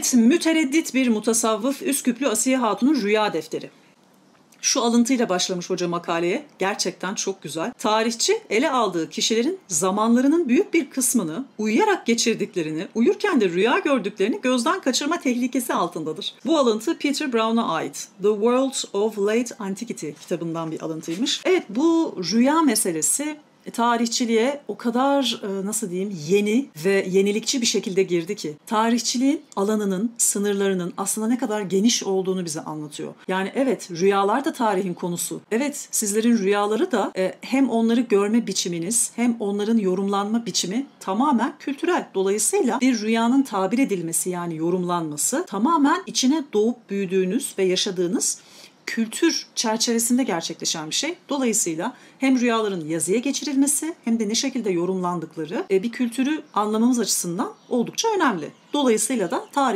Evet, mütereddit bir mutasavvıf Üsküplü Asiye Hatun'un rüya defteri. Şu alıntıyla başlamış hoca makaleye. Gerçekten çok güzel. Tarihçi ele aldığı kişilerin zamanlarının büyük bir kısmını uyuyarak geçirdiklerini, uyurken de rüya gördüklerini gözden kaçırma tehlikesi altındadır. Bu alıntı Peter Brown'a ait. The Worlds of Late Antiquity kitabından bir alıntıymış. Evet, bu rüya meselesi tarihçiliğe o kadar nasıl diyeyim yeni ve yenilikçi bir şekilde girdi ki tarihçiliğin alanının, sınırlarının aslında ne kadar geniş olduğunu bize anlatıyor. Yani evet, rüyalar da tarihin konusu. Evet, sizlerin rüyaları da hem onları görme biçiminiz hem onların yorumlanma biçimi tamamen kültürel. Dolayısıyla bir rüyanın tabir edilmesi, yani yorumlanması tamamen içine doğup büyüdüğünüz ve yaşadığınız kültür çerçevesinde gerçekleşen bir şey. Dolayısıyla hem rüyaların yazıya geçirilmesi hem de ne şekilde yorumlandıkları bir kültürü anlamamız açısından oldukça önemli. Dolayısıyla da tarih